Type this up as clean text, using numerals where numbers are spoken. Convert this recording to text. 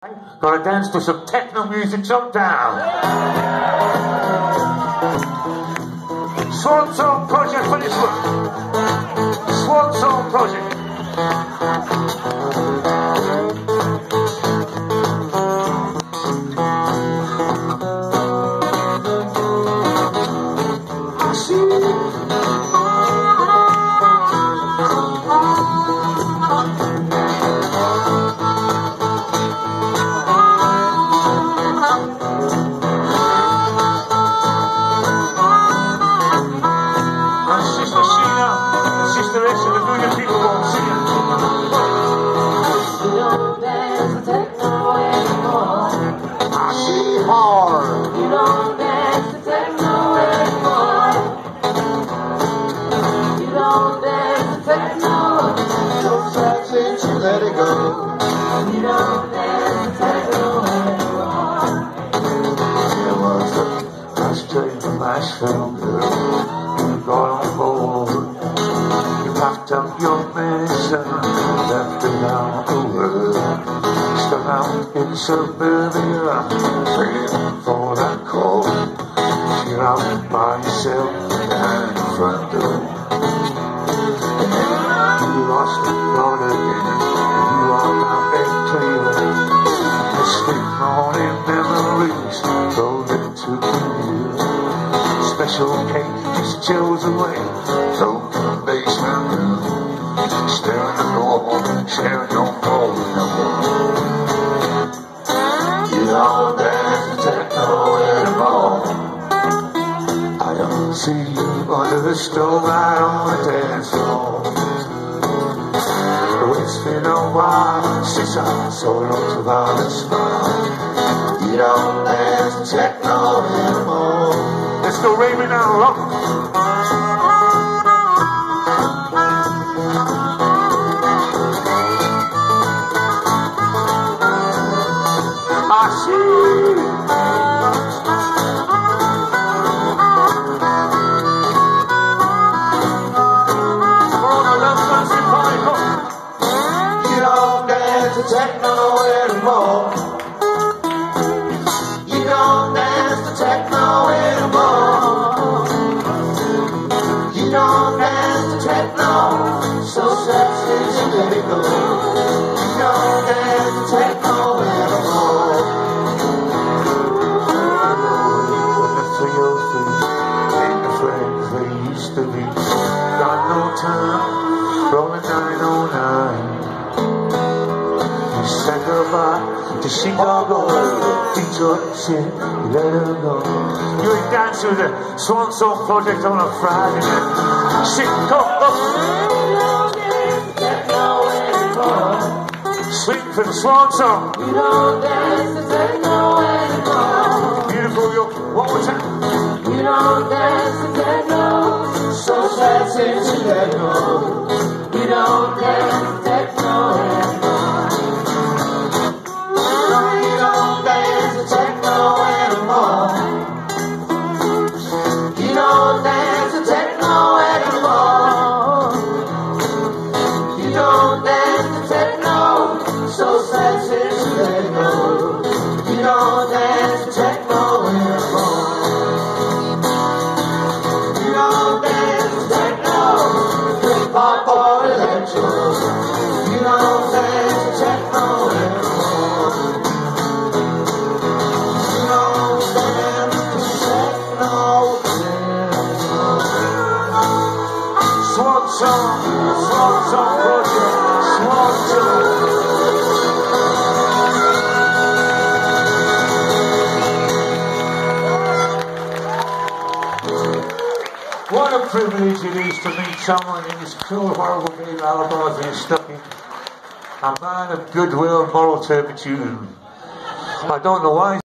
Gonna dance to some techno music, jump down. Swan Song Project for this one. Swan Song Project. I see. Sister X and the million people won't see it. You don't dance to techno anymore. I see hard. You don't dance to techno anymore. You don't dance to techno. So sad since you let it go. You don't dance to techno anymore. There was a last train from Nashville, girl. You got on board. Packed up your mess and left it out the world. Stuck out in suburbia, praying for that call. You're out by yourself behind the front door. You lost it, gone again. You are now empty. The sweet morning memories rolling to you. Special cake just chills away. Throw the basement room, staring at the wall, sharing your phone number. You don't dance to techno anymore. I don't see you under the stove out on the dance floor. Oh, it's been a while since I saw your ultraviolet smile. You don't dance to techno anymore. Let's go Raymond now, rock. I see. You don't dance to techno anymore. You don't dance to techno anymore. You don't dance to techno. So sad since you let it go. You don't dance to techno anymore. They used to be. Got no time, rolling 909. You said goodbye to Chicago, Detroit, shit, you let her go. You ain't dance with the Swan Song Project on a Friday night. Chicago. Swing for the Swan Song. You don't dance to techno anymore. Beautiful, York. One more time. You don't dance to techno. So sad since you let go. You don't dance to techno anymore. You don't dance to techno anymore. You don't dance to techno anymore. You don't dance to techno. So sad since you let go. You don't dance to techno anymore. You don't dance to techno. Pop or electro. You don't dance to techno anymore. You don't dance to techno anymore. Swan Song Project, Swan Song. What a privilege it is to meet someone in this cruel, horrible game of Alabama being stuck in. A man of goodwill and moral turpitude. I don't know why.